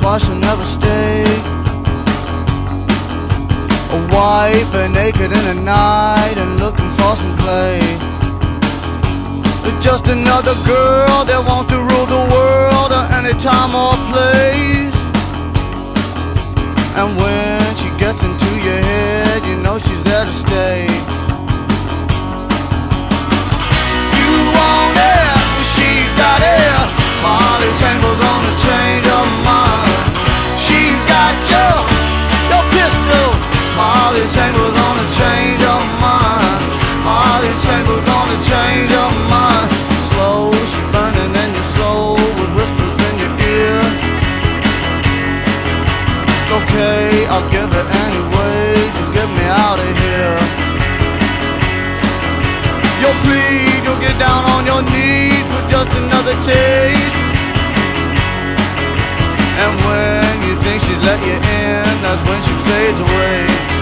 why she'll never stay. A wife and naked in the night and looking for some play. Just another girl that wants to rule the world at any time or place. And when she gets into your head, you know she's there to stay. You want it, she's got it. Molly Tangle's gonna change her mind. She's got your pistol. Molly Tangle's gonna change her mind. Molly Tangle's gonna change her mind. Slow, she's burning in your soul with whispers in your ear. It's okay, I'll give it anyway. Just get me out of here. You'll plead, you'll get down on your knees for just another taste. And when you think she's let you in, that's when she fades away.